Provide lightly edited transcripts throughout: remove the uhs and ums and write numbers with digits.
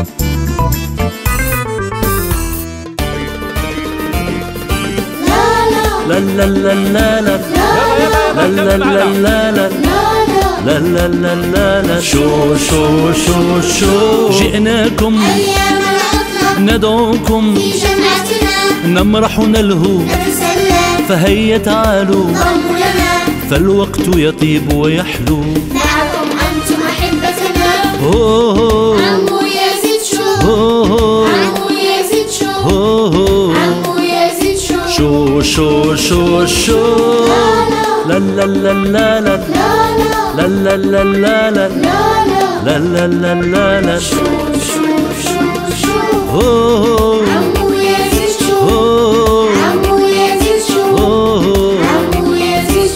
لا لا لا لا لا لا لا لا لا لا لا لا لا لا لا شو شو شو شو جئناكم أيام العطلة ندعوكم في جمعتنا نمرح ونلهو نتسلى فهيا تعالوا ضموا لنا فالوقت يطيب ويحلو معكم أنتم أحبتنا عمو يزيد شو عمو يزيد شو عمو يزيد شو شو شو شو لا لا لا لا لا لا لا لا لا لا لا لا لا لا لا شو شو شو شو عمو يزيد شو عمو يزيد شو عمو يزيد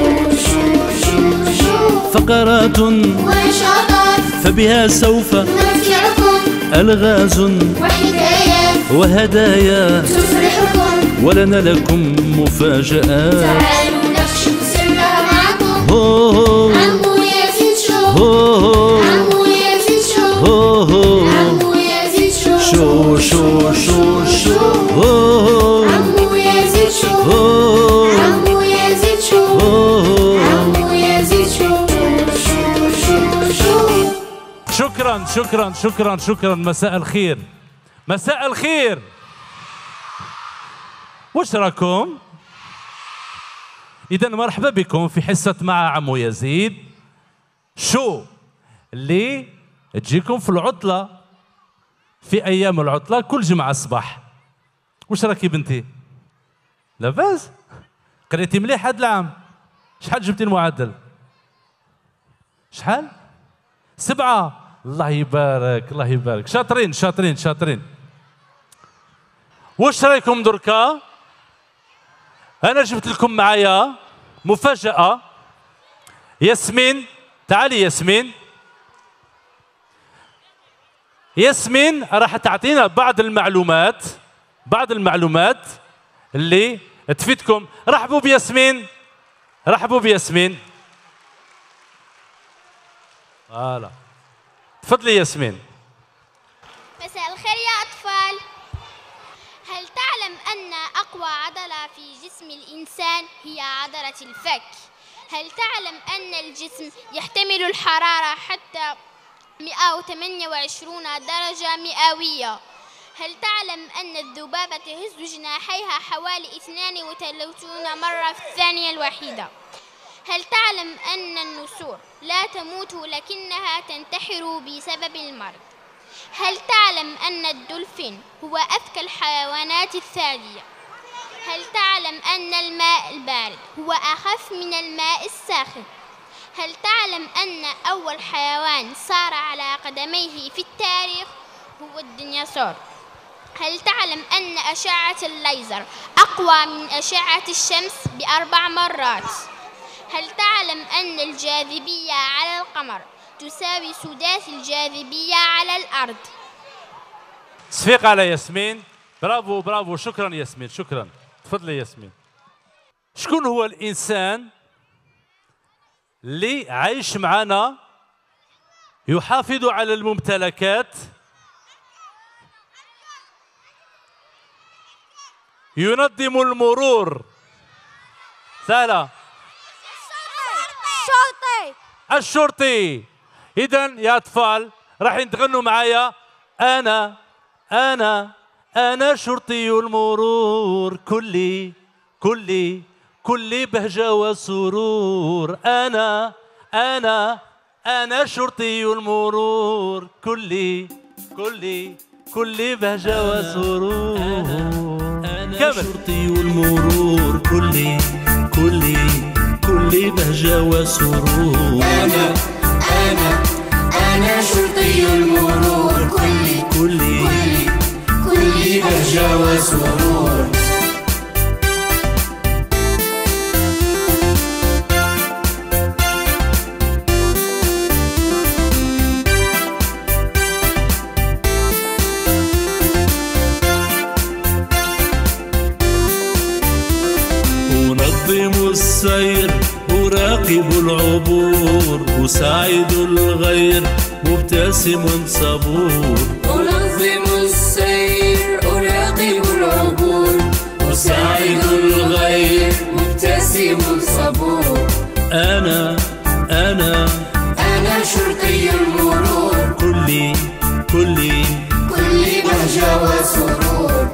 شو فقرات ونشاطات فبها سوف نمتعكم ألغاز وحكايات وهدايا تفرحكم ولنا لكم مفاجآت تعالوا نكشف سرها معكم عمو يزيد شو عمو يزيد شو عمو يزيد شو شو شو شو عمو يزيد شو عمو يزيد شو عمو يزيد شو شكرا شكرا شكرا شكرا. مساء الخير مساء الخير. وش راكم؟ إذا مرحبا بكم في حصة مع عمو يزيد شو اللي تجيكم في العطلة، في أيام العطلة كل جمعة الصباح. وش راكي بنتي؟ لاباس؟ قريتي مليح هاد العام؟ شحال جبتي المعدل؟ شحال؟ 7. الله يبارك الله يبارك، شاطرين شاطرين شاطرين. واش رايكم دركا؟ أنا جبت لكم معايا مفاجأة. ياسمين تعالي ياسمين. ياسمين راح تعطينا بعض المعلومات اللي تفيدكم. رحبوا بياسمين رحبوا بياسمين. فوالا تفضلي ياسمين. مساء الخير يا أطفال. هل تعلم أن أقوى عضلة في جسم الإنسان هي عضلة الفك؟ هل تعلم أن الجسم يحتمل الحرارة حتى 128 درجة مئوية؟ هل تعلم أن الذبابة تهز جناحيها حوالي 32 مرة في الثانية الواحدة؟ هل تعلم أن النسور لا تموت لكنها تنتحر بسبب المرض؟ هل تعلم أن الدولفين هو أذكى الحيوانات الثديية؟ هل تعلم أن الماء البارد هو أخف من الماء الساخن؟ هل تعلم أن أول حيوان سار على قدميه في التاريخ هو الديناصور؟ هل تعلم أن أشعة الليزر أقوى من أشعة الشمس ب4 مرات؟ هل تعلم أن الجاذبية على القمر تساوي سداس الجاذبية على الأرض؟ صفيق على ياسمين. برافو برافو. شكرا ياسمين شكرا. تفضلي ياسمين. شكون هو الإنسان اللي عايش معنا يحافظ على الممتلكات، ينظم المرور؟ سهلة. الشرطي. إذن يا أطفال راح تغنوا معايا. أنا شرطي المرور، كلي بهجة وسرور. أنا شرطي المرور، كلي بهجة وسرور. أنا شرطي المرور، كلي بهجة وسرور. أنا شرطي المرور، كلي بهجة وسرور. أنظم السير أراقب أراقب العبور أساعد الغير مبتسم صبور. أنظم السير أراقب العبور أساعد الغير مبتسم صبور. أنا شرطي المرور كلي بهجة وسرور.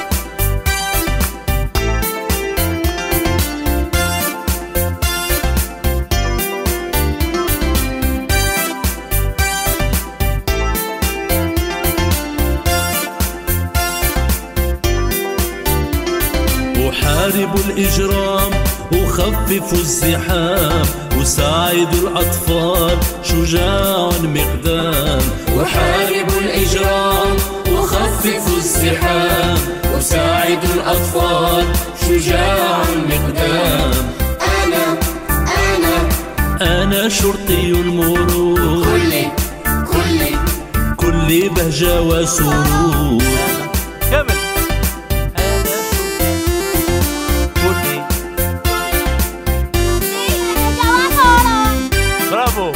أحارب الإجرام أخفف الزحام أساعد الأطفال شجاع مقدام. أحارب الإجرام أخفف الزحام أساعد الأطفال شجاع مقدام. أنا شرطي المرور كلي بهجة وسرور. كمل. برافو.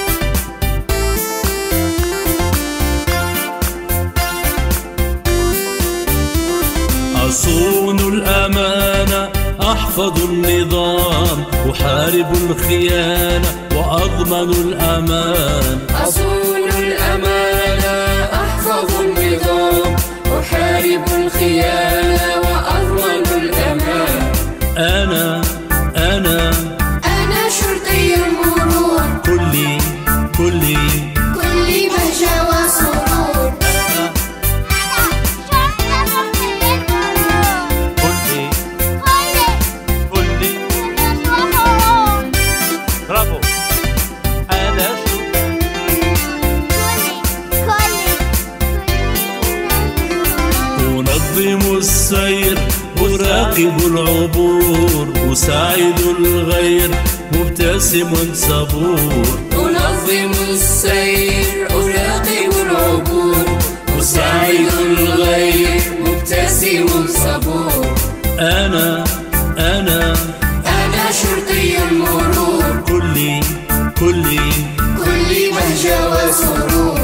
أصون الأمانة أحفظ النظام أحارب الخيانة وأضمن الأمان. أصون الأمانة أحفظ النظام أحارب الخيانة وأضمن الأمان. أنا شرطي المرور كلي بهجة وسرور. برافو. أنا أنظم السير أراقب العبور أساعد الغير مبتسم صبور. أنظم السير أراقب العبور أساعد الغير مبتسم صبور. أنا شرطي المرور كلي بهجة وسرور.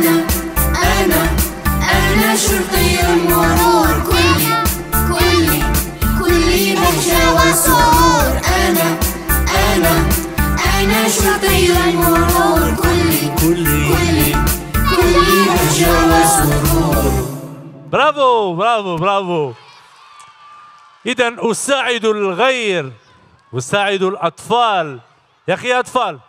أنا شرطي المرور كلي بهجة وسرور. أنا شرطي المرور كلي بهجة وسرور. برافو. إذا أساعد الغير أساعد الأطفال. يا أخي يا أطفال،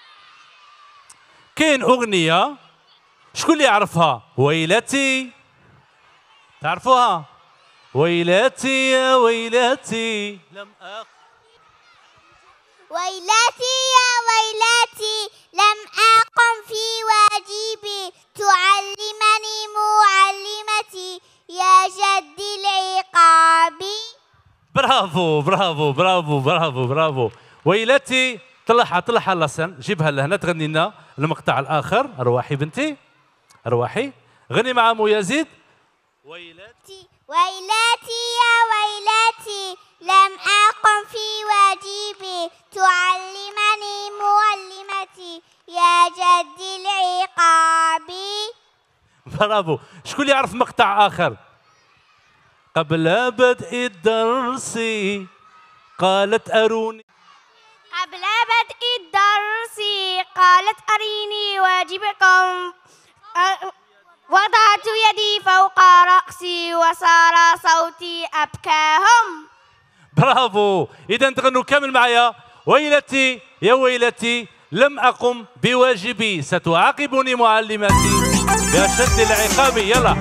كاين أغنية شكون اللي يعرفها؟ ويلتي، تعرفوها؟ ويلتي يا ويلتي ويلتي يا ويلتي لم أقم في واجبي تعلمني معلمتي يا جد العقاب. برافو. ويلتي، طلعها لسان، جيبها لهنا تغني لنا المقطع الآخر. أرواحي بنتي، أرواحي غني مع مو يزيد. ويلتي يا ويلتي لم أقم في واجبي تعلمني معلمتي يا جد العقاب. برافو. شكون اللي يعرف مقطع آخر؟ قبل بدء الدرس قالت أروني. قبل بدء الدرس قالت أريني واجبكم وضعت يدي فوق رأسي وصار صوتي أبكاهم. برافو. إذا تغنوا كامل معايا. ويلتي يا ويلتي لم أقم بواجبي ستعاقبني معلمتي بأشد العقاب. يلا.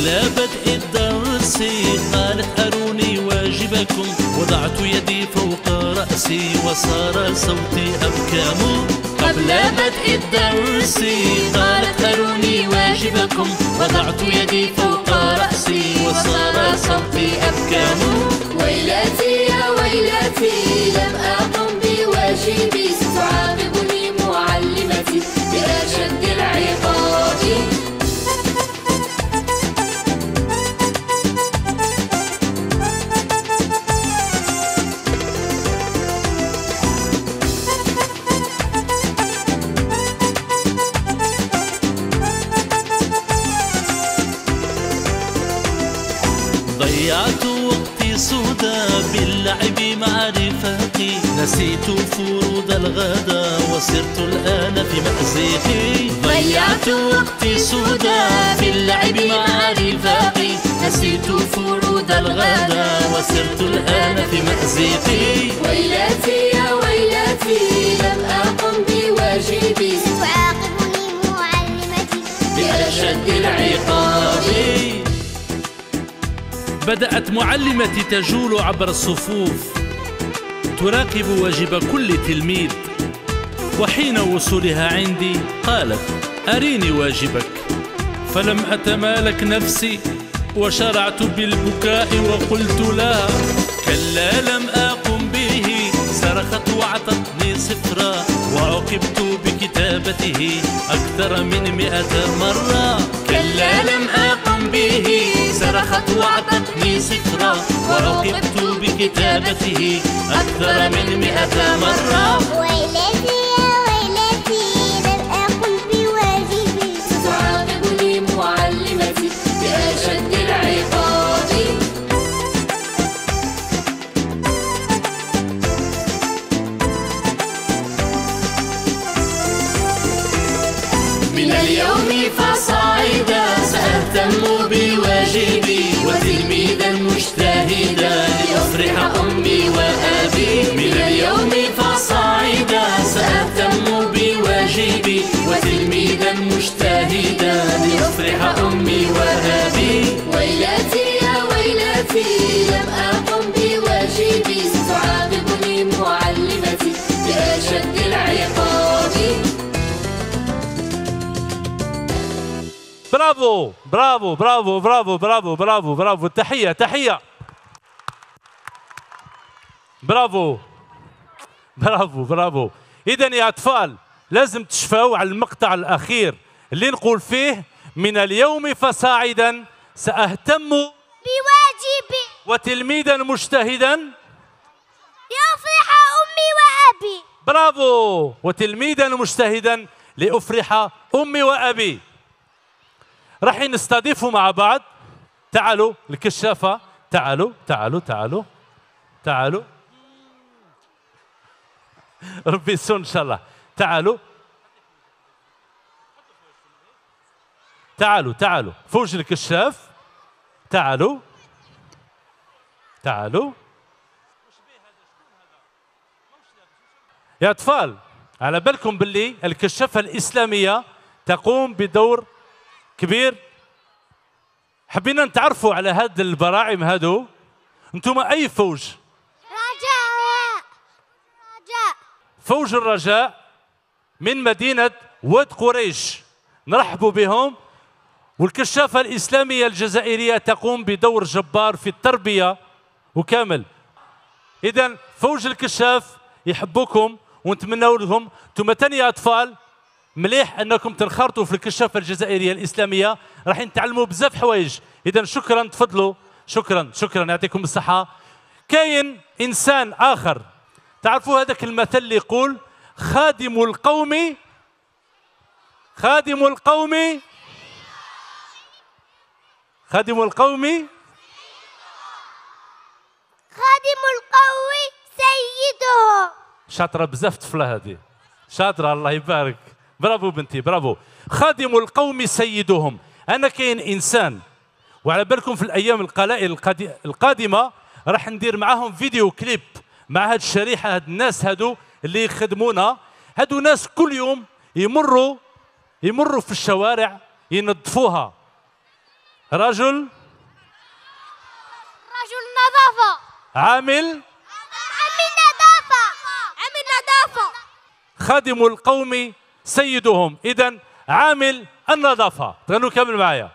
قبل بدء الدرس قالت أروني واجبكم، وضعت يدي فوق رأسي وصار صوتي أبكام. قبل بدء الدرس قالت أروني واجبكم، وضعت يدي فوق رأسي وصار صوتي أبكام. ويلاتي يا ويلاتي لم أقم بواجبي، ستعاقبني معلمتي بأشد العقاب. ضيعت وقتي سودا باللعب مع رفاقي، نسيت فروض الغدا وصرت الآن في مأزقي. ضيعت وقتي سودا في اللعب مع رفاقي، نسيت فروض الغدا وصرت الآن في مأزقي. ويلاتي يا ويلاتي لم أقم بواجبي، ستعاقبني معلمتي بأشد العقاب. بدأت معلمتي تجول عبر الصفوف تراقب واجب كل تلميذ، وحين وصولها عندي قالت أريني واجبك، فلم أتمالك نفسي وشرعت بالبكاء وقلت لها كلا لم أقم به. صرخت وأعطتني صفرا وعوقبت بكتابته أكثر من 100 مرة. كلا لم أقم به، صرخت وأعطتني صفرا وعوقبت بكتابته أكثر من 100 مرة. ويلاتي يا ويلاتي لم أقم بواجبي، ستعاقبني معلمتي بأشد العقاب. من اليوم فصاعدا سأهتم بواجبي، وتلميذا مجتهدا لأفرح أمي وأبي. من اليوم فصاعدا سأهتم بواجبي، وتلميذا مجتهدا لأفرح أمي وأبي. ويلاتي يا ويلاتي لم أقم بواجبي، ستعاقبني معلمتي بأشد العقاب. برافو برافو برافو برافو برافو برافو برافو. تحية تحية. برافو برافو برافو. إذا يا أطفال لازم تشفوا على المقطع الأخير اللي نقول فيه من اليوم فصاعدا سأهتم بواجبي وتلميذا مجتهدا لأفرح أمي وأبي. برافو. وتلميذا مجتهدا لأفرح أمي وأبي. راح نستضيفوا مع بعض. تعالوا الكشافة، تعالوا تعالوا تعالوا تعالوا. ربي يسون إن شاء الله. تعالوا تعالوا تعالوا فوج الكشاف. تعالوا تعالوا يا أطفال. على بالكم باللي الكشافة الإسلامية تقوم بدور كبير. حبينا نتعرفوا على هاد البراعم هادو. انتم أي فوج؟ رجاء. فوج الرجاء من مدينة واد قريش، نرحبوا بهم. والكشافة الإسلامية الجزائرية تقوم بدور جبار في التربية وكامل. إذن فوج الكشاف يحبوكم ونتمنوا لهم. انتم تاني يا أطفال مليح أنكم تنخرطوا في الكشافة الجزائرية الإسلامية، راح نتعلموا بزاف حوايج. إذن شكرا، تفضلوا. شكرا شكرا، يعطيكم الصحة. كاين إنسان آخر، تعرفوا هذاك المثل اللي يقول خادم القوم خادم القوم خادم القوم خادم القوم سيدهم. شاطرة بزاف طفلة هذه، شاطرة الله يبارك. برافو بنتي برافو. خادم القوم سيدهم. أنا كاين إنسان، وعلى بالكم في الأيام القلائل القادمة راح ندير معاهم فيديو كليب مع هاد الشريحة. هاد الناس هادو اللي يخدمونا، هادو ناس كل يوم يمروا في الشوارع ينظفوها. رجل نظافة. عامل نظافة. خادم القوم سيدهم. إذن عامل النظافة. تغنوا كامل معايا.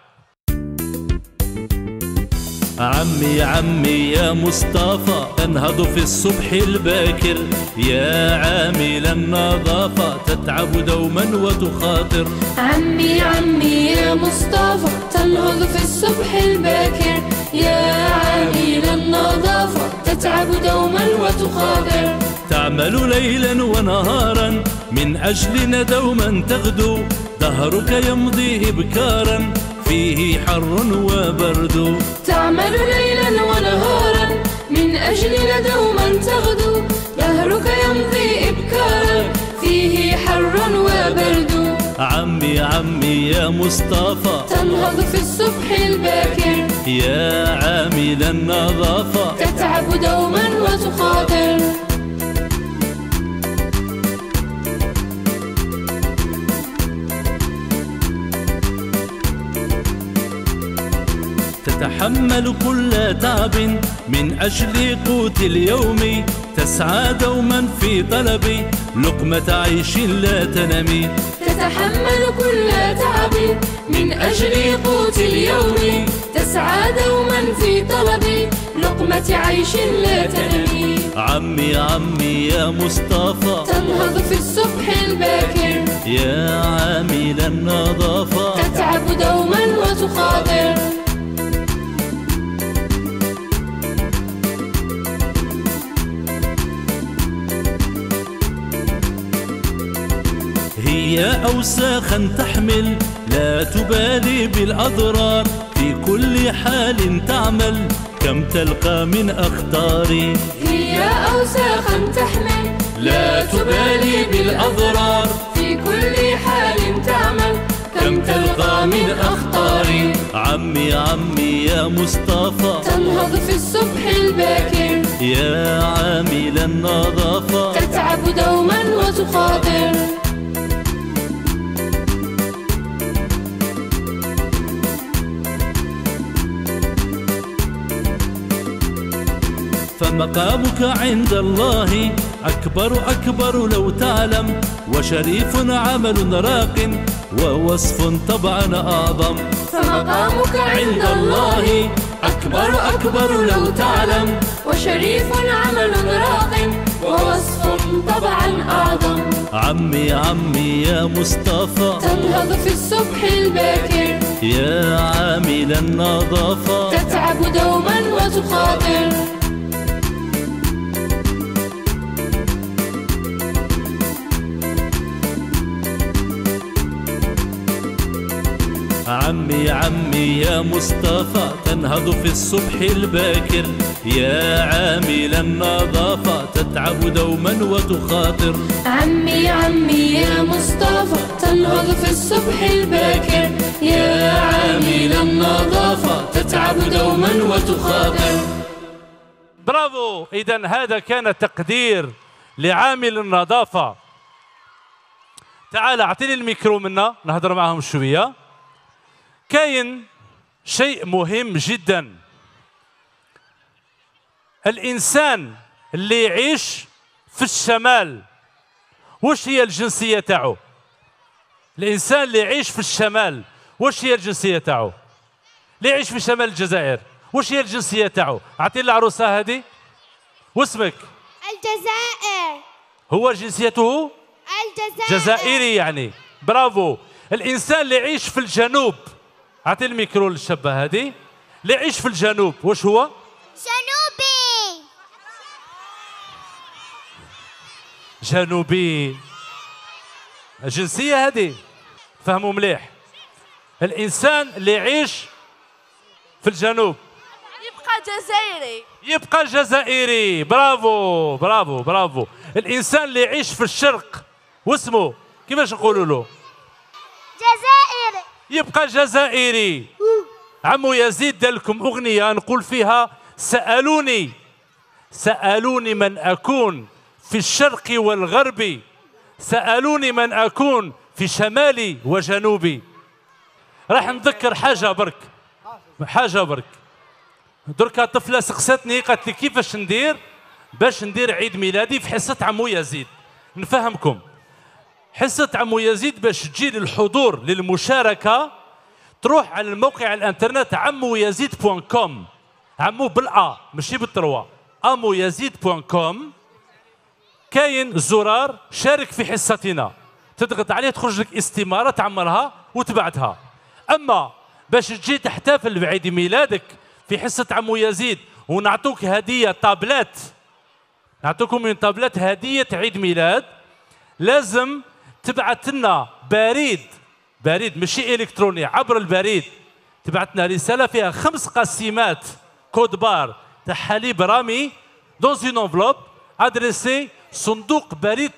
عمي عمي يا مصطفى انهض في الصبح الباكر، يا عامل النظافة تتعب دوما وتخاطر. عمي عمي يا مصطفى تنهض في الصبح الباكر، يا عامل النظافة تتعب دوما وتخاطر. تعمل ليلا ونهارا من أجلنا دوما تغدو، دهرك يمضي إبكارا فيه حر وبرد. تعمل ليلا ونهارا من أجلنا دوما تغدو، دهرك يمضي إبكارا فيه حر وبرد. عمي عمي يا مصطفى تنهض في الصبح الباكر، يا عامل النظافة تتعب دوما وتخاطر. تتحمل كل تعب من أجل قوت اليوم، تسعى دوما في طلب لقمة عيش لا تنمي. تتحمل كل تعب من أجل قوت اليوم، تسعى دوما في طلب لقمة عيش لا تنمي. عمي عمي يا مصطفى تنهض في الصبح الباكر، يا عامل النظافة تتعب دوما وتخاطر. هي أوساخا تحمل لا تبالي بالأضرار، في كل حال تعمل كم تلقى من أخطار. هي أوساخا تحمل لا تبالي بالأضرار، في كل حال تعمل كم تلقى من أخطار. عمي عمي يا مصطفى تنهض في الصبح الباكر، يا عامل النظافة تتعب دوما وتخاطر. فمقامك عند الله أكبر لو تعلم، وشريف عمل راق ووصف طبعا أعظم. فمقامك عند الله أكبر لو تعلم، وشريف عمل راق ووصف طبعا أعظم. عمي عمي يا مصطفى تنهض في الصبح الباكر، يا عامل النظافة تتعب دوما وتخاطر. عمي عمي يا مصطفى تنهض في الصبح الباكر، يا عامل النظافة تتعب دوما وتخاطر. عمي عمي يا مصطفى تنهض في الصبح الباكر، يا عامل النظافة تتعب دوما وتخاطر. برافو. إذن هذا كان تقدير لعامل النظافة. تعال اعطيني الميكرو منا نهضر معهم شوية. كاين شيء مهم جدا، الإنسان اللي يعيش في الشمال واش هي الجنسية تاعو؟ الإنسان اللي يعيش في الشمال واش هي الجنسية تاعو؟ اللي يعيش في شمال الجزائر واش هي الجنسية تاعو؟ أعطيني العروسة هذه. واسمك؟ الجزائر. هو جنسيته الجزائر. جزائري يعني. برافو. الإنسان اللي يعيش في الجنوب، أعطي الميكرو للشابة هذه، اللي يعيش في الجنوب واش هو؟ جنوبي. جنوبي. الجنسية هذه فهموا مليح. الإنسان اللي يعيش في الجنوب يبقى جزائري. يبقى جزائري. برافو برافو برافو. الإنسان اللي يعيش في الشرق واسمه كيفاش نقولوا له؟ جزائري. يبقى جزائري. عمو يزيد دار لكم أغنية نقول فيها سألوني من أكون في الشرق والغرب، سألوني من أكون في شمالي وجنوبي. راح نذكر حاجة برك. حاجه برك. دركا طفله سقساتني قالت لي كيفاش ندير باش ندير عيد ميلادي في حصه عمو يزيد. نفهمكم، حصه عمو يزيد باش تجي للحضور للمشاركه تروح على الموقع الانترنت عمويزيد.com، عمو بالأ ماشي بالتروا، amoyazid.com. كاين زرار شارك في حصتنا، تضغط عليه تخرج لك استماره تعمرها وتبعتها. اما باش تجي تحتفل بعيد ميلادك في حصه عمو يزيد ونعطوك هديه طابلات، نعطوكم من طابلات هديه عيد ميلاد، لازم تبعت لنا بريد ماشي الكتروني، عبر البريد تبعت لنا رساله فيها 5 قسيمات كود بار تاع حليب رامي دون اون انفلوب ادريسي صندوق بريد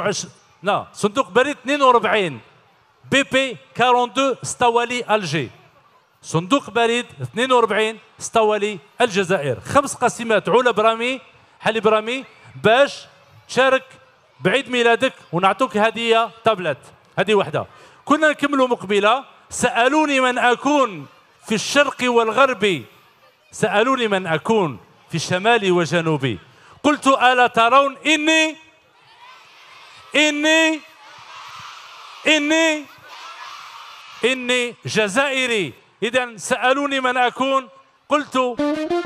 42 بي بي 42 ستوالي الجي، صندوق بريد 42 ستوالي الجزائر. 5 قسيمات علب رامي حليب رامي باش تشارك بعيد ميلادك ونعطوك هديه تابلت. هذه وحده. كنا نكملوا مقبله. سالوني من اكون في الشرق والغرب، سالوني من اكون في شمالي وجنوبي، قلت الا ترون إني جزائري. إذا سألوني من أكون، قلت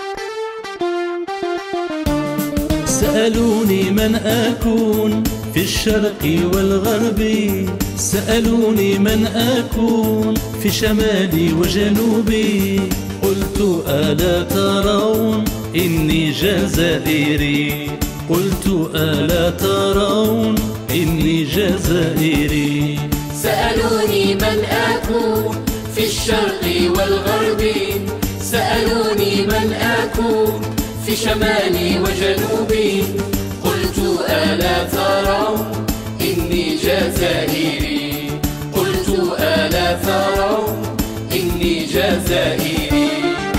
سألوني من أكون في الشرق والغرب، سألوني من أكون في شمالي وجنوبي، قلت ألا ترون إني جزائري، قلت ألا ترون إني جزائري. سألوني من أكون في الشرق والغرب، سألوني من أكون في شمالي وجنوبي، قلت ألا ترون إني جزائري، قلت ألا ترون إني جزائري.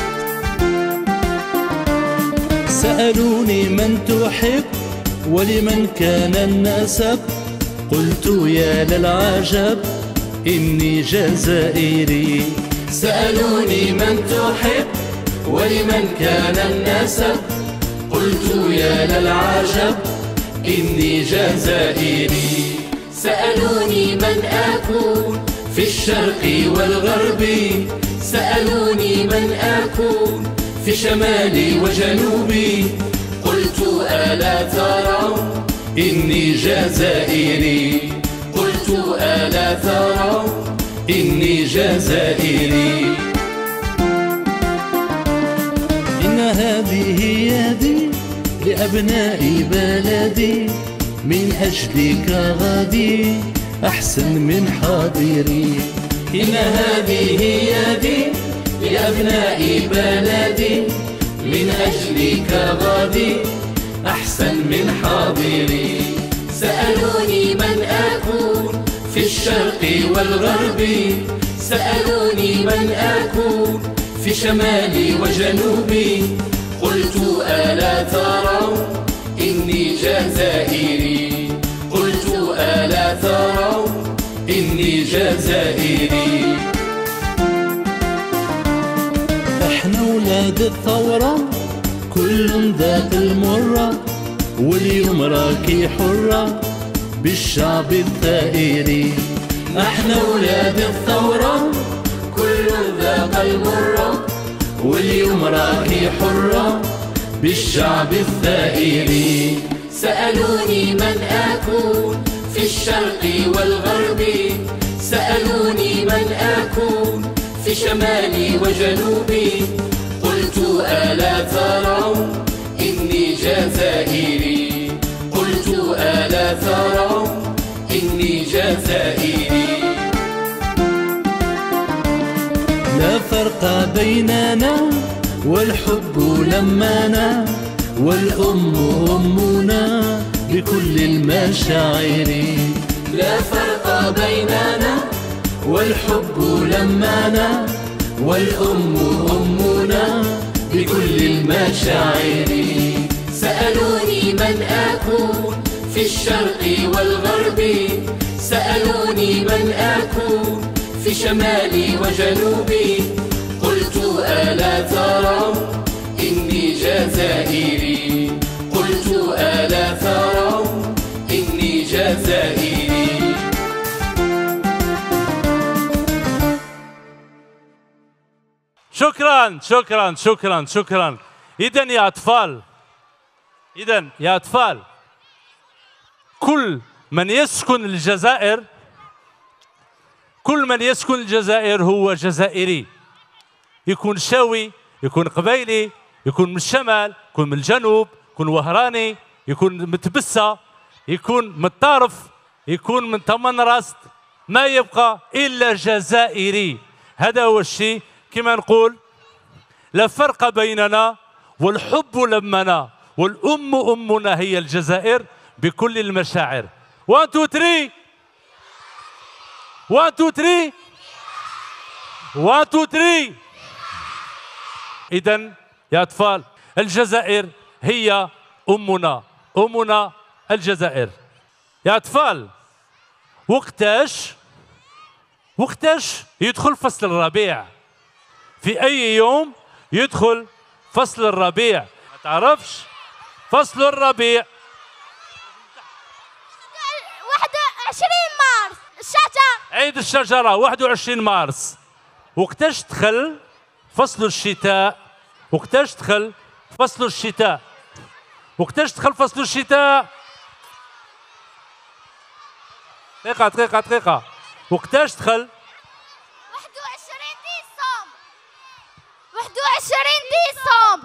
سألوني من تحب ولمن كان النسب، قلت يا للعجب إني جزائري. سألوني من تحب ولمن كان النسب، قلت يا للعجب إني جزائري. سألوني من أكون في الشرق والغرب، سألوني من أكون في شمالي وجنوبي، قلت ألا ترون إني جزائري، قلت ألا ترون إني جزائري. إن هذه يدي لأبناء بلدي، من أجلك غادي أحسن من حاضري. إن هذه يدي لأبناء بلدي، من أجلك غادي أحسن من حاضري. سألوني من أكون في الشرق والغرب، سألوني من أكون في شمالي وجنوبي، قلت ألا ترون إني جزائري، قلت ألا ترون إني جزائري. احنا ولاد الثورة كل ذاق المرة، واليوم راكي حرة بالشعب الثائري. احنا ولاد الثورة كل ذاق المرة، واليوم راكي حرة بالشعب الثائري. سألوني من أكون في الشرق والغرب، سألوني من أكون في شمالي وجنوبي، قلت ألا ترون إني جزائري، قلت ألا ترون إني جزائري. لا فرق بيننا والحب لمانا، والأم أمنا بكل المشاعر. لا فرق بيننا والحب لمانا، والأم أمنا بكل المشاعر. سألوني من أكون في الشرق والغرب، سألوني من أكون في شمالي وجنوبي، قلت ألا شكرا شكرا شكرا شكرا. إذا يا أطفال، كل من يسكن الجزائر هو جزائري، يكون شاوي، يكون قبيلي، يكون من الشمال، يكون من الجنوب، يكون وهراني، يكون متبسة، يكون من الطرف، يكون من تمنراست، ما يبقى إلا جزائري. هذا هو الشيء. كما نقول لا فرق بيننا والحب لمنا والأم أمنا هي الجزائر بكل المشاعر. 1 2 3 1 2 3 1 2 3. إذن يا أطفال، الجزائر هي أمنا الجزائر. يا أطفال، وقتاش يدخل فصل الربيع؟ في أي يوم يدخل فصل الربيع؟ ما تعرفش؟ فصل الربيع 21 مارس، الشجر، عيد الشجرة 21 مارس. وقتاش دخل فصل الشتاء؟ وقتاش دخل فصل الشتاء؟ وقتاش دخل فصل الشتاء؟ دقيقة. وقتاش دخل؟ 21 ديسمبر.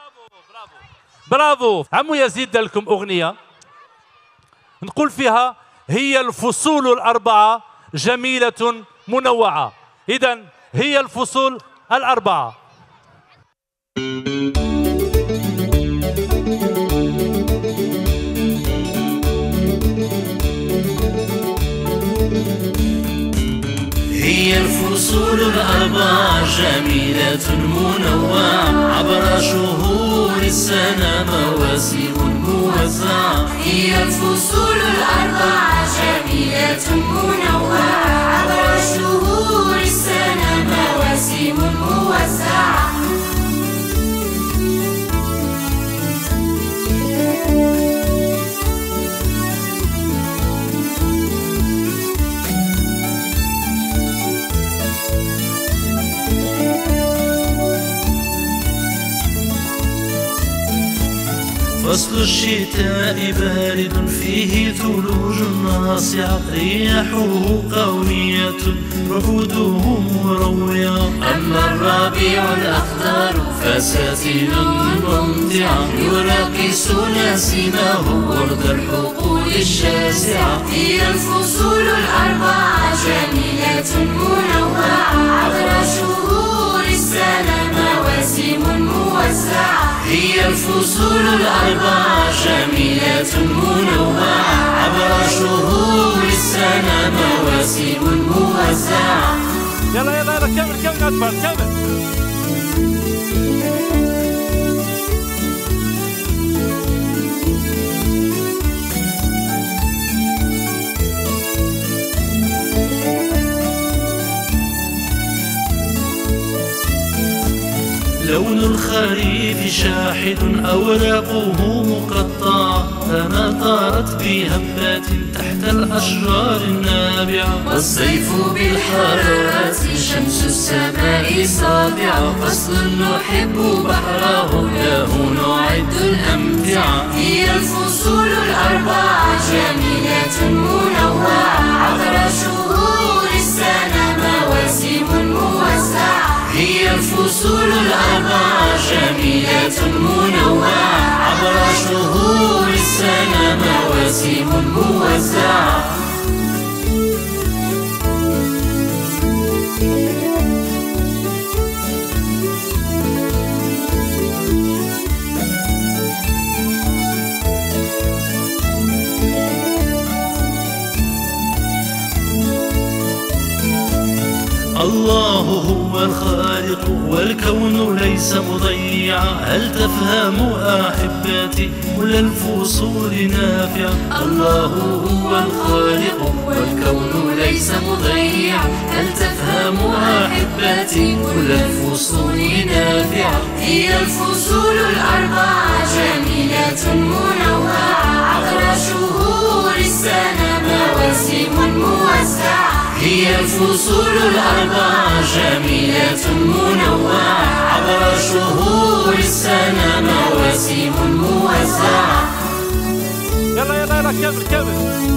برافو. عمو يزيد دار لكم أغنية نقول فيها هي الفصول الأربعة جميلة منوعة. إذن هي الفصول الأربعة. هي الفصول الأربعة جميلة منوعة عبر شهور السنة مواسم موزعة. هي الفصول الأربعة جميلة منوعة عبر شهور السنة مواسم موزعة. فصل الشتاء بارد فيه ثلوج ناصعة رياحه قوية رعوده مروعة. أما الربيع الأخضر فساتين ممتعة يراقص نسيمه ورد الحقول الشاسعة. هي الفصول الأربعة جميلة منوعة عبر شهور السنة مواسم موزعة. هي الفصول الأربعة جميلة منوعة عبر شهور السنة مواسم موزعة. يلا كمل أطفال كمل. لون الخريف شاحد أوراقه مقطعة فما طارت بهبات تحت الأشجار النابعة. والصيف بالحرارة شمس السماء ساطعة. فصل نحب بحره له نعد الأمتعة. هي الفصول الأربعة جميلة منوعة عبر شهور السنة مواسم موزعة. هي الفصول الأربعة جميلة منوعة عبر شهور السنة مواسم موزعة. الله هو الخالق والكون ليس مضيعا. هل تفهم أحبتي كل الفصول نافعة؟ الله هو الخالق والكون ليس مضيعا. هل تفهم أحبتي كل الفصول نافعة. هي الفصول الأربعة جميلة منوعة عبر شهور السنة مواسم موزعة. هي الفصول الأربعة جميلة منوعة وشهور السنة مواسم موزعة. يلا يلا يلا كمل كمل.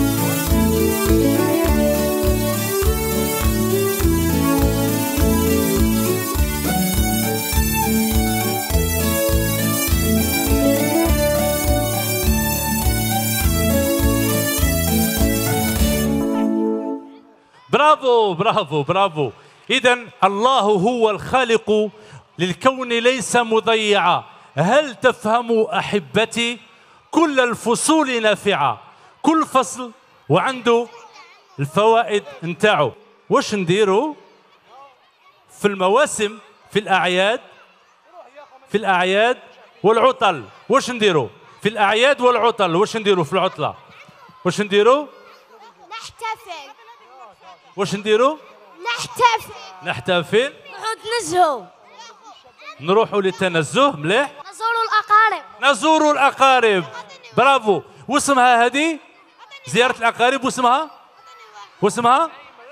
برافو برافو برافو. إذن الله هو الخالق للكون ليس مضيعا. هل تفهم أحبتي؟ كل الفصول نافعة، كل فصل وعنده الفوائد نتاعو. واش نديرو في المواسم، في الأعياد، في الأعياد والعطل؟ واش نديرو في الأعياد والعطل؟ واش نديرو في العطلة؟ واش نديرو؟ نحتفل. واش نديرو؟ نحتفل. نحتفل. نعود نزهو. نروحوا للتنزه. مليح. نزوروا الأقارب. نزوروا الأقارب. برافو. واسمها هذه زيارة الأقارب؟ واسمها صلة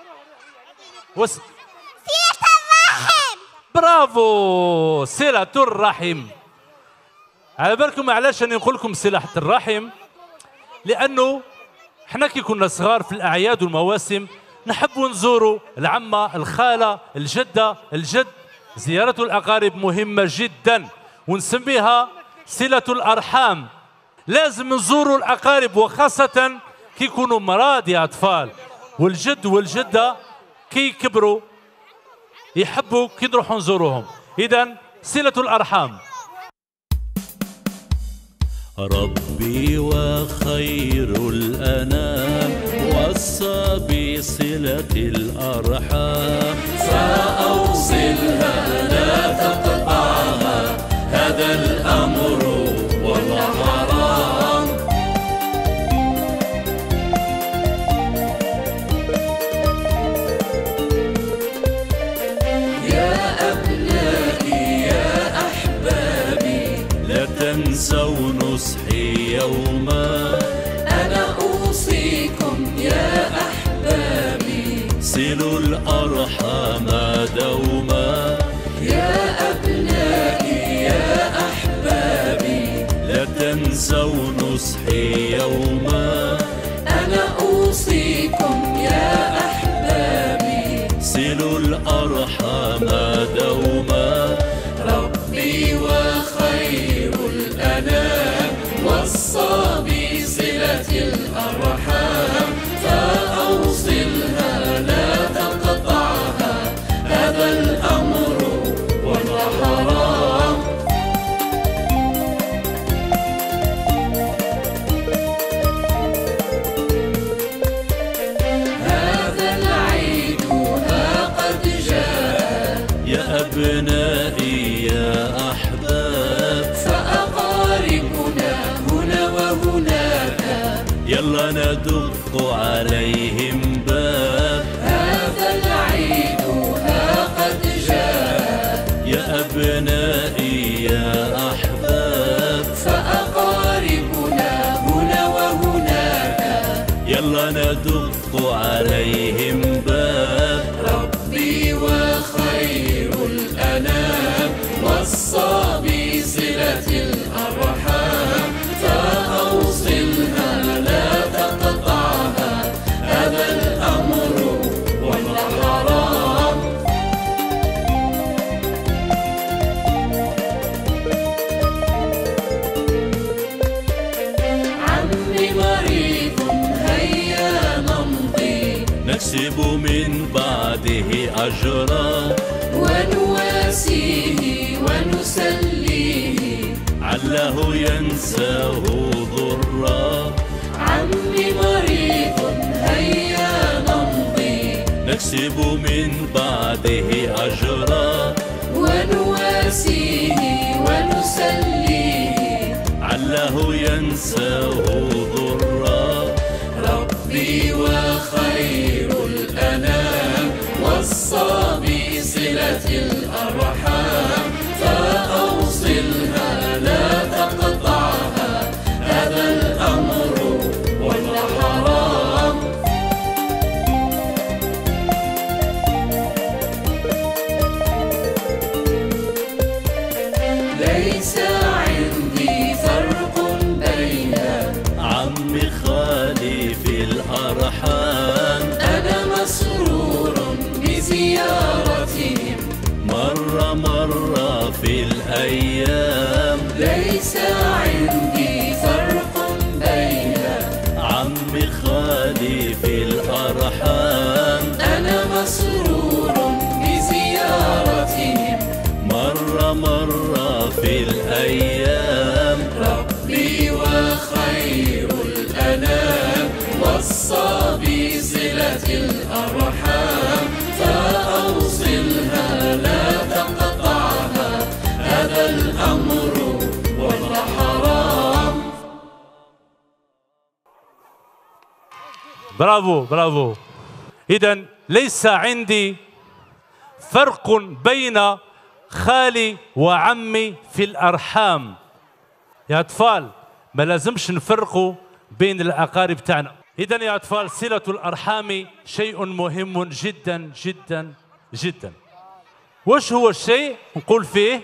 الرحم. برافو، صلة الرحم. على بالكم علاش راني نقول لكم صلة الرحم؟ لأنه احنا كي كنا صغار في الأعياد والمواسم نحبوا نزوروا العمة، الخالة، الجدة، الجد. زيارة الأقارب مهمة جدا ونسميها صلة الأرحام. لازم نزوروا الأقارب، وخاصة كي يكونوا مراد يا أطفال، والجد والجدة كي يكبروا يحبوا كي نروحوا نزوروهم. إذن صلة الأرحام. ربي وخير الأنام وصى بصلة الأرحام، فأوصلها لا تقطعها، هذا الأمر والله حرام. يا أبنائي يا أحبابي لا تنسوا نصحي يوما، أنا أوصيكم يا أحبابي صلوا الأرحام دوما. يا أبنائي يا أحبابي لا تنسوا نصحي يوما، أنا أوصيكم يا أحبابي صلوا الأرحام دوما. ربي وخير الأنام وصى بصلة الأرحام، فأوصلها لا تقطعها، هذا الأمر والله حرام. هذا العيد ها قد جاء، يا أبنائي يا أحباب، فأقاربنا هنا وهناك، يلا ندق عليهم باب. هذا العيد ها قد جاء، يا أبنائي يا أحباب، فأقاربنا هنا وهناك، يلا ندق عليهم باب. ربي وخير الأنام وصى بصلة الأرحام، فأوصلها لا تقطعها، هذا الأمر والله حرام. عمي مريض هيا نمضي، نكسب من بعده أجرا، ونواسيه ونسليه، عله ينساه ضرا. عمي مريض هيا نمضي، نكسب من بعده أجرا، ونواسيه ونسليه، عله ينساه ضرا. ربي وخير الأنام وصى بصلة الأرحام، فأوصلها لا تقطعها، هذا الأمر والله حرام. مرة في الأيام. ليس عندي فرق بين عمي خالي في الأرحام. أنا مسرور بزيارتهم مرة في الأيام. ربي وخير الأنام وصى بصلة الأرحام فأوصلها لا تقطعها هذا الأمر والله حرام. برافو برافو. إذا ليس عندي فرق بين خالي وعمي في الأرحام. يا أطفال ما لازمش نفرقوا بين الأقارب تاعنا. إذا يا أطفال صلة الأرحام شيء مهم جدا جدا جدا. وش هو الشيء نقول فيه؟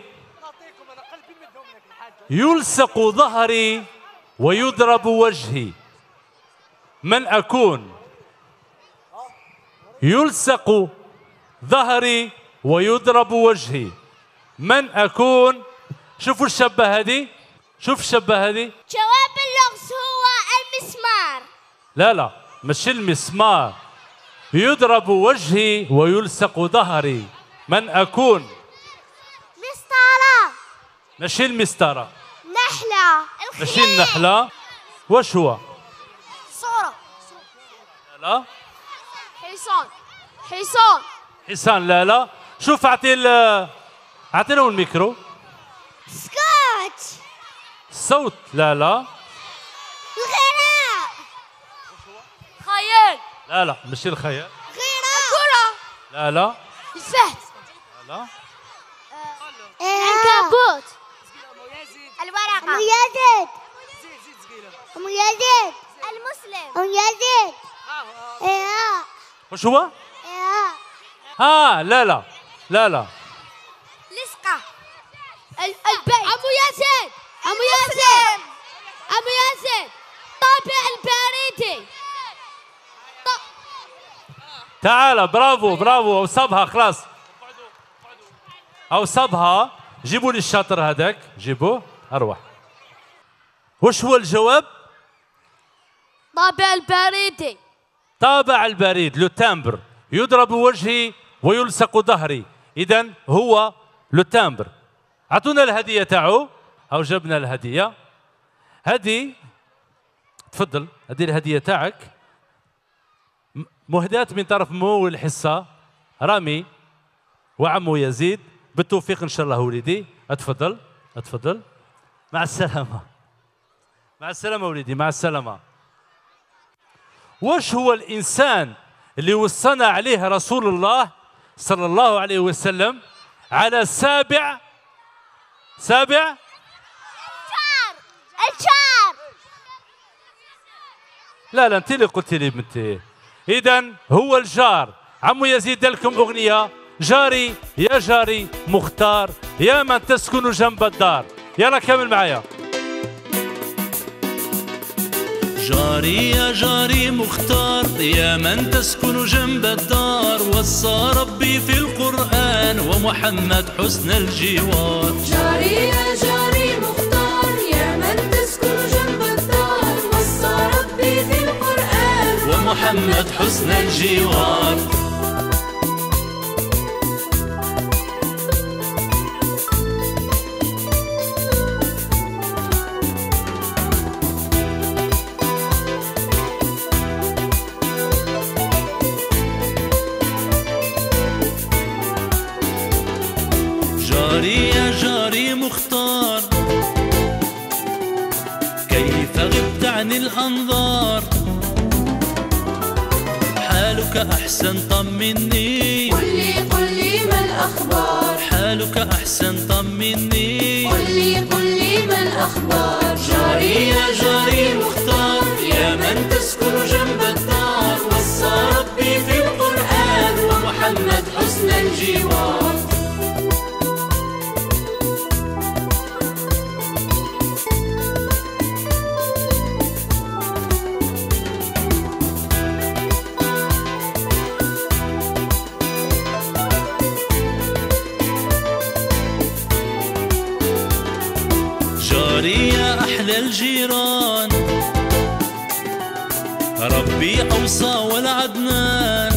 يلصق ظهري ويضرب وجهي. من أكون؟ يلصق ظهري ويضرب وجهي. من أكون؟ شوفوا الشبه هذه، شوف الشبه هذه. جواب اللغز هو المسمار. لا مش المسمار. يضرب وجهي ويلصق ظهري. من أكون؟ مسطرة. ماشي المسطرة. نحلة. ماشي النحلة. واش هو؟ صورة. لا حصان. حصان. حصان. لا شوف أعطي لهم الميكرو. سكوت. الصوت. لا الغناء. خيال. لا ماشي الخيال. غناء. الكرة. لا الفهد. لا العنكبوت. الورقة. أم يزيد. أم يزيد. المسلم. أم يزيد. واش هو؟ لا لصقة. البيت. أبو يزيد. أبو يزيد. أبو يزيد. طابع البريدي. تعال. برافو أوصبها خلاص. أوصبها. جيبوا لي الشاطر هذاك، جيبوه. أروح. وش هو الجواب؟ طابع البريدي. طابع البريد. لو تامبر. يضرب وجهي ويلصق ظهري. إذا هو لو تامبر. أعطونا الهدية تاعو. أو جبنا الهدية. هذه تفضل، هذه الهدية تاعك مهداة من طرف ممول الحصة رامي وعمو يزيد. بالتوفيق إن شاء الله وليدي. أتفضل. مع السلامة. مع السلامة وليدي. مع السلامة. وش هو الإنسان اللي وصانا عليه رسول الله صلى الله عليه وسلم على سابع؟ الجار. لا انت اللي قلتي لي بنتي. اذا هو الجار. عمو يزيد لكم اغنيه. جاري يا جاري مختار يا من تسكن جنب الدار. يلا كمل معايا. جاري يا جاري مختار يا من تسكن جنب الدار. وصى ربي في القرآن ومحمد حسن الجوار. جاري يا جاري مختار يا من تسكن جنب الدار. وصى ربي في القرآن ومحمد حسن الجوار. جاري يا جاري مختار كيف غبت عن الأنظار. حالك أحسن طمني. قل لي ما الأخبار. حالك أحسن طمني. قل لي ما الأخبار. جاري يا جاري مختار يا من تسكن جنب الدار. وصى ربي في القرآن ومحمد حسن الجوار. جاري يا أحلى الجيران، ربي أوصى والعدنان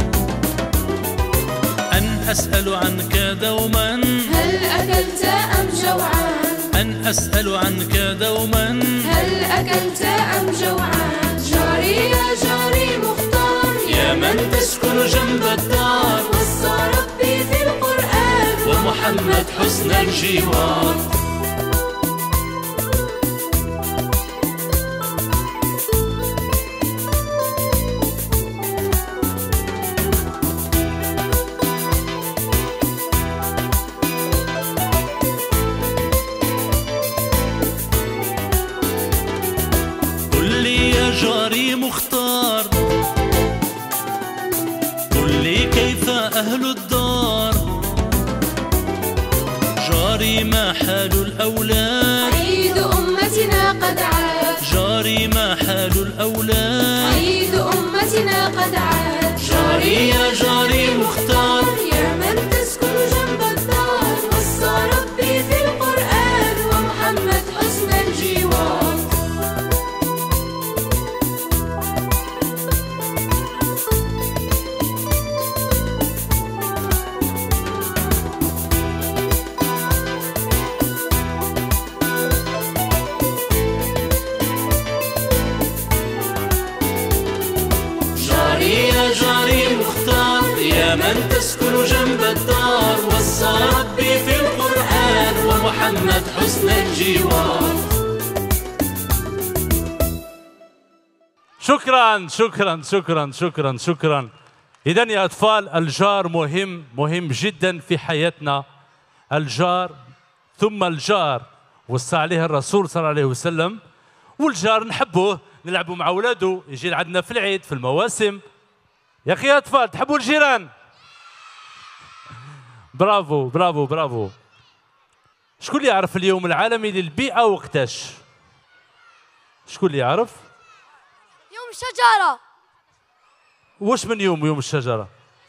أن أسأل عنك دوما، هل أكلت أم جوعان؟ أن أسأل عنك دوما، هل أكلت أم جوعان؟ جاري يا جاري مختار، يا من تسكن جنب الدار، وصى ربي في القرآن ومحمد حسن الجوار. جاري مختار، قل لي كيف أهل الدار، جاري ما حال الأولاد، عيد أمتنا قد عاد، جاري ما حال الأولاد، عيد أمتنا قد عاد. جاري يا جاري مختار، يا من تسكن جنب الدار، وصى ربي في القرآن ومحمد حسن الجوار. من تسكن جنب الدار، وصى ربي في القرآن ومحمد حسن الجوار. شكرا شكرا شكرا شكرا شكرا. إذا يا أطفال، الجار مهم جدا في حياتنا. الجار ثم الجار وصى عليه الرسول صلى الله عليه وسلم. والجار نحبوه، نلعبوا مع أولاده، يجي عندنا في العيد في المواسم. يا أخي يا أطفال، تحبوا الجيران؟ برافو برافو برافو. شكون اللي يعرف اليوم العالمي للبيئة وقتاش؟ شكون اللي يعرف؟ يوم الشجرة. واش من يوم الشجرة؟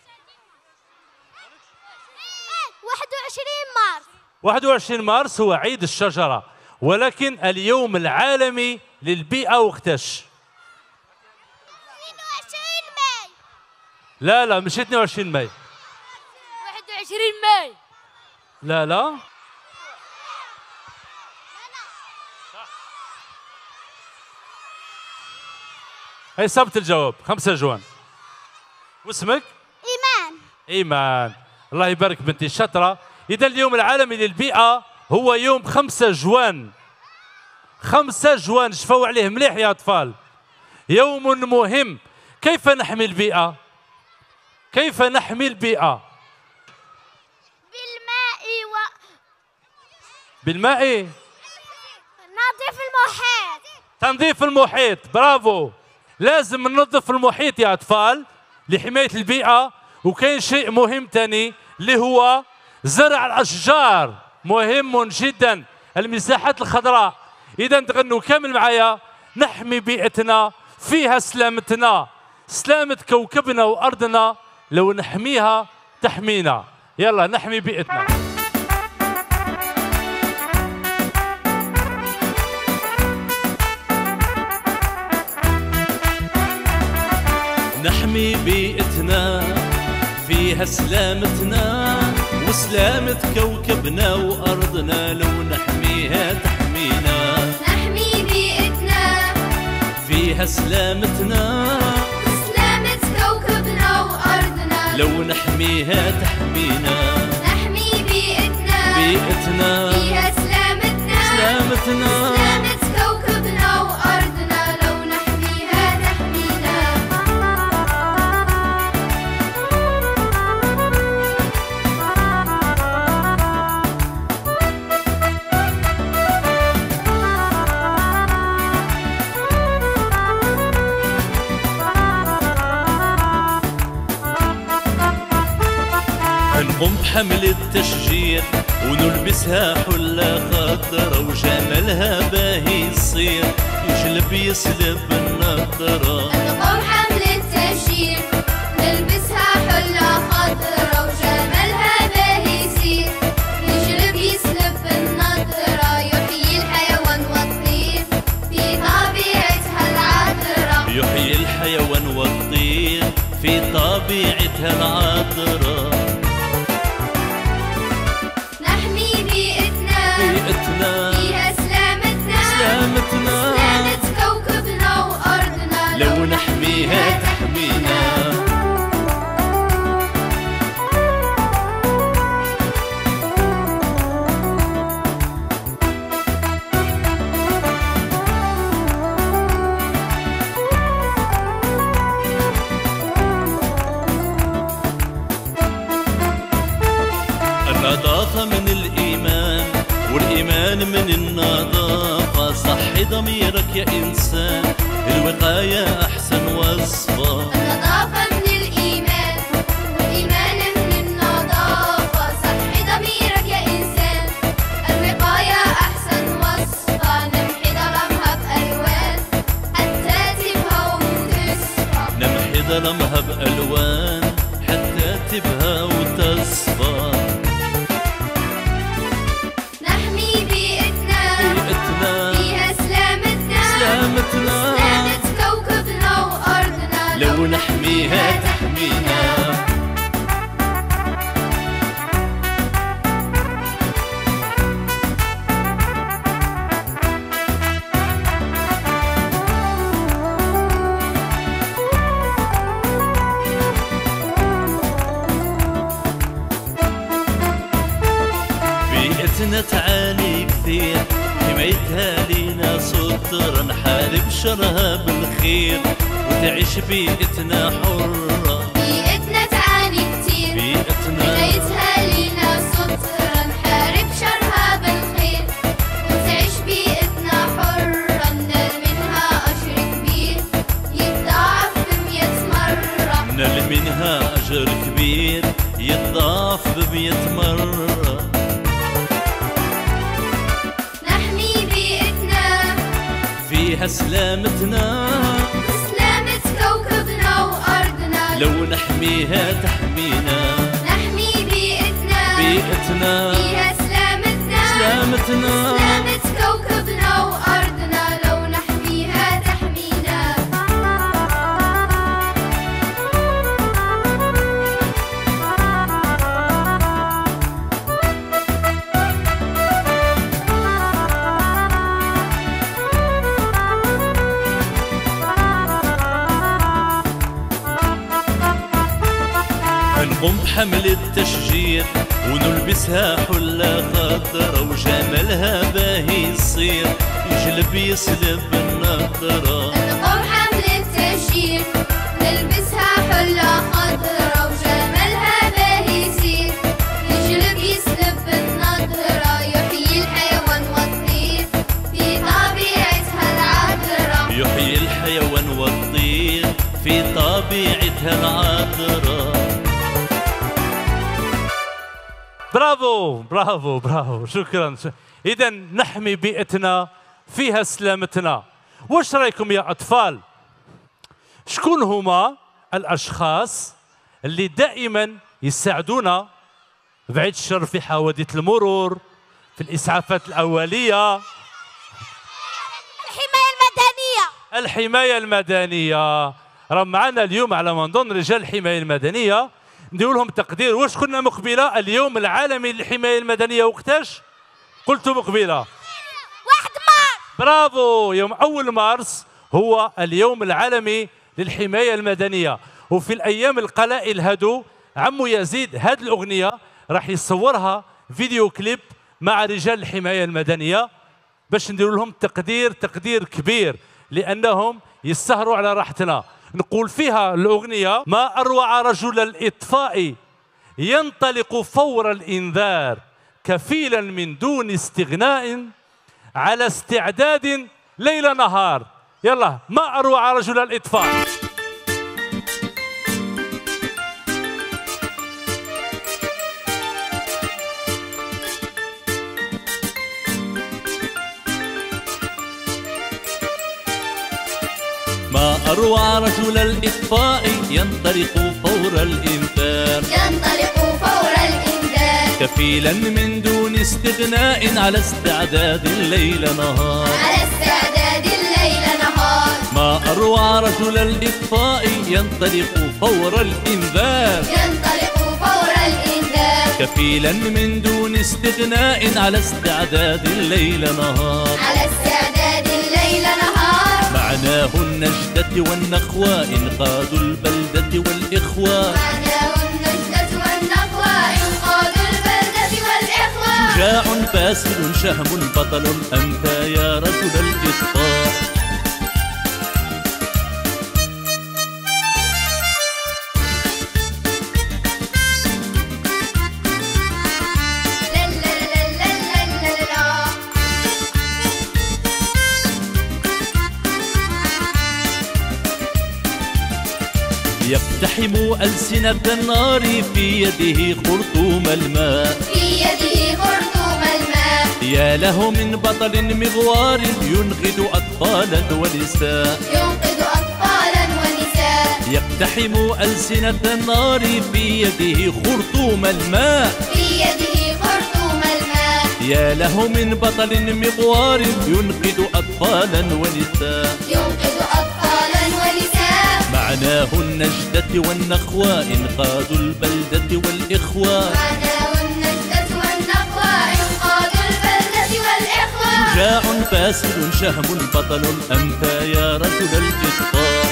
21 مارس. 21 مارس هو عيد الشجرة، ولكن اليوم العالمي للبيئة وقتاش؟ 22 ماي. لا مش 22 ماي. 21 ماي. لا هي صابت الجواب. 5 جوان. واسمك؟ إيمان. الله يبارك بنتي الشاطرة. إذا اليوم العالمي للبيئة هو يوم 5 جوان. 5 جوان، شفوا عليه مليح يا أطفال. يوم مهم. كيف نحمي البيئة؟ كيف نحمي البيئة؟ بالماء. نظيف المحيط. تنظيف المحيط، برافو. لازم ننظف المحيط يا أطفال لحماية البيئة. وكاين شيء مهم ثاني اللي هو زرع الأشجار، مهم جدا. المساحات الخضراء. إذا تغنوا كامل معايا. نحمي بيئتنا، فيها سلامتنا، سلامة كوكبنا وأرضنا. لو نحميها تحمينا. يلا نحمي بيئتنا. نحمي بيئتنا، فيها سلامتنا وسلامة كوكبنا وأرضنا. لو نحميها تحمينا. نحمي بيئتنا، فيها سلامتنا وسلامة كوكبنا وأرضنا. لو نحميها تحمينا. نحمي بيئتنا، فيها سلامتنا، سلامتنا سلامة كوكبنا وأرضنا. لو نحميها تحمينا. نقوم بحمل التشجير ونلبسها حلة خضرا وجمالها باهي يصير يجلب يسلب النظرة. نقوم حمل التشجير نلبسها حلة خضرا وجمالها باهي يصير يجلب يسلب النظرة. يحيي الحيوان بيئتها العطرة. نحمي بيئتنا فيها سلامتنا سلامة كوكبنا وأرضنا لو نحميها تحمينا. النظافة من الإيمان والإيمان من النظافة. صحي ضميرك يا إنسان، الوقاية أحسن وصفة. النظافة من الإيمان والإيمان من النظافة. صحي ضميرك يا إنسان، الوقاية أحسن وصفة. نمحي ظلمها بألوان حتى تبهى وتصفى. نمحي ظلمها بألوان حتى تبهى وتصفى. نحمي بيئتنا فيها سلامتنا سلامة كوكبنا وأرضنا لو نحميها تحمينا. بيئتنا تعاني كثير، حمايتها لينا سترة. نحارب شرها بالخير وتعيش بيئتنا حرة. بيئتنا تعاني كتير، حمايتها لينا سترة. نحارب شرها بالخير وتعيش بيئتنا حرة. ننال منها أجر كبير يتضاعف ب100 مرة. ننال منها أجر كبير يتضاعف ب100 مرة. نحمي بيئتنا فيها سلامتنا سلامة كوكبنا وأرضنا لو نحميها تحمينا. نحمي بيئتنا فيها سلامتنا سلامة كوكبنا وأرضنا لو نحميها تحمينا. نقوم بحمل التشجير ونلبسها حلة خضرة وجمالها باهي يصير يجلب يسلب النظرة. نقوم حمل التشجير نلبسها حلة خضرة وجمالها باهي يصير يجلب يسلب النظرة. يحيي الحيوان والطير في طبيعتها العذرة. يحيي الحيوان والطير في طبيعتها العذرة. برافو برافو برافو، شكرا. إذا نحمي بيئتنا فيها سلامتنا. واش رايكم يا أطفال؟ شكون هما الأشخاص اللي دائما يساعدونا بعيد الشر في حوادث المرور، في الإسعافات الأولية؟ الحماية المدنية. الحماية المدنية راه معنا اليوم على ما نظن رجال الحماية المدنية، ندير لهم تقدير. واش كنا مقبلة اليوم العالمي للحماية المدنية وقتاش؟ قلت مقبلة 1 مارس. برافو، يوم 1 مارس هو اليوم العالمي للحماية المدنية. وفي الأيام القلائل هادو عمو يزيد هاد الأغنية راح يصورها فيديو كليب مع رجال الحماية المدنية باش ندير لهم تقدير كبير، لأنهم يسهروا على راحتنا. نقول فيها الأغنية: ما أروع رجل الإطفاء ينطلق فور الإنذار كفيلا من دون استغناء على استعداد ليل نهار. يلا، ما أروع رجل الإطفاء. ما أروع رجل الإطفاء ينطلق فور الإنذار كفيلا من دون استغناء على استعداد الليل نهار. ما ما أروع رجل الإطفاء ينطلق فور الإنذار، ينطلق فور الإنذار، كفيلا من دون استغناء على استعداد الليل نهار، على استعداد الليل نهار. معناه النجدة والنخوة إنقاذ البلدة والإخوة، معناه النجدة والنخوة إنقاذ البلدة والإخوة. شجاع باسل شهم بطل أنت يا رجل الإطفاء. يقتحم ألسنة النار في يده خرطوم الماء، في يده خرطوم الماء. يا له من بطل مغوار ينقذ أطفالا ونساء، ينقذ أطفالا ونساء. يقتحم ألسنة النار في يده خرطوم الماء، في يده خرطوم الماء. يا له من بطل مغوار ينقذ أطفالا ونساء، ينقذ أطفالا ونساء. معناه النجدة والنخوة إنقاذ البلدة والإخوة، معناه النجدة والنخوة إنقاذ البلدة والإخوة. شجاع باسل شهم بطل أنت يا رجل الإطفاء.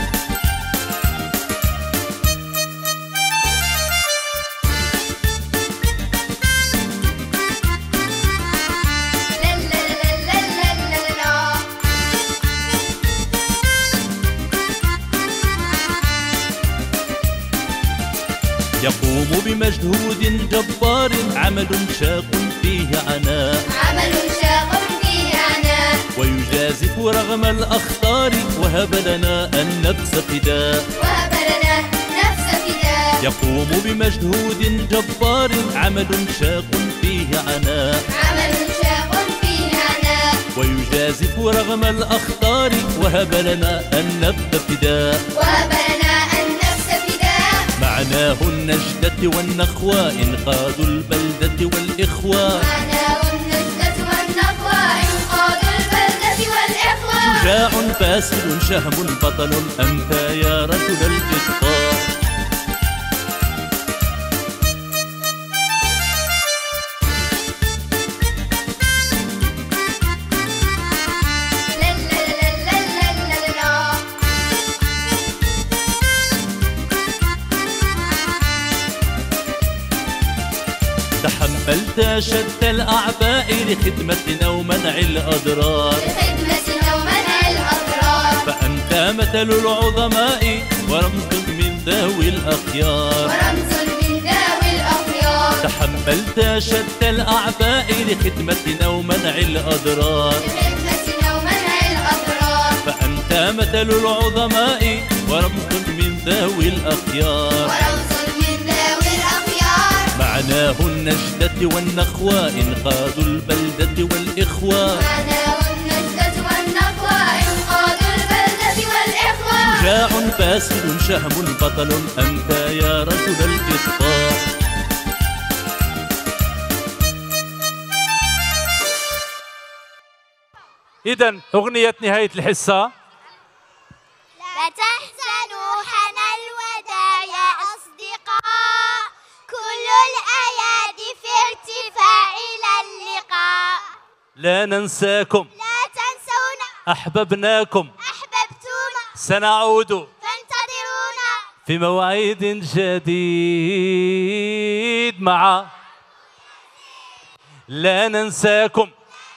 يقوم بمجهود جبار عمل شاق فيه عناء، عمل شاق فيه عناء. ويجازف رغم الأخطار وهب لنا النفس فداء، وهب لنا نفس فداء. يقوم بمجهود جبار عمل شاق فيه عناء، عمل شاق فيه عناء. ويجازف رغم الأخطار وهب لنا النفس فداء، وهب لنا النفس فداء. معناه النجدة والنخوة إنقاذ البلدة والإخوة، معناه النجدة والنخوة إنقاذ البلدة والإخوة. شجاع باسل شهم بطل أنت يا رجل الإطفاء. تحملت شتى الأعباء لخدمتنا ومنع الأضرار، لخدمتنا ومنع الأضرار. فأنت مثل العظماء ورمز من ذوي الأخيار، ورمز من ذوي الأخيار. تحملت شتى الأعباء لخدمتنا ومنع الأضرار، لخدمتنا ومنع الأضرار. فأنت مثل العظماء ورمز من ذوي الأخيار، ورمز من ذوي الأخيار. معناه النجدة والنخوة إنقاذ البلدة والإخوة، معناه النجدة والنخوة إنقاذ البلدة والإخوة. شجاع باسل شهم بطل أنت يا رجل الإطفاء. إذن أغنية نهاية الحصة. لا تحزنوا حان الوداع يا أصدقاء، كل الأيادي في ارتفاع إلى اللقاء. لا ننساكم لا تنسونا أحببناكم أحببتونا، سنعود فانتظرونا في موعد جديد مع لا ننساكم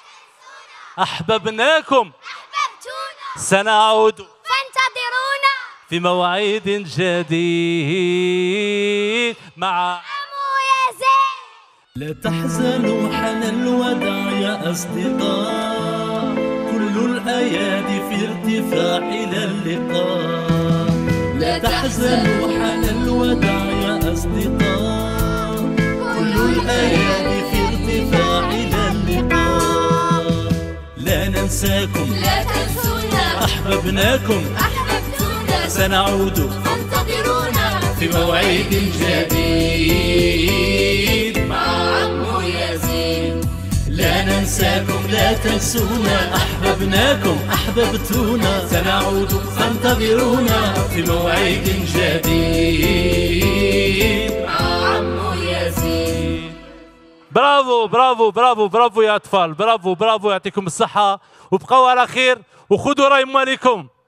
أحببناكم أحببتونا، سنعود فانتظرونا في موعد جديد مع عمو يزيد. لا تحزنوا حان الوداع يا أصدقاء، كل الأيادي في ارتفاع إلى اللقاء. لا تحزنوا حان الوداع يا أصدقاء، كل الأيادي في ارتفاع إلى اللقاء. لا ننساكم لا تنسونا أحببناكم أحببتونا، سنعود فانتظرونا في موعد جديد مع عمو يزيد. لا ننساكم لا لا تنسونا، أحببناكم أحببتونا، سنعود فانتظرونا في موعد جديد مع عمو يزيد. برافو برافو برافو برافو يا أطفال، برافو برافو، يعطيكم الصحة وبقوا على خير وخذوا راي مالكم.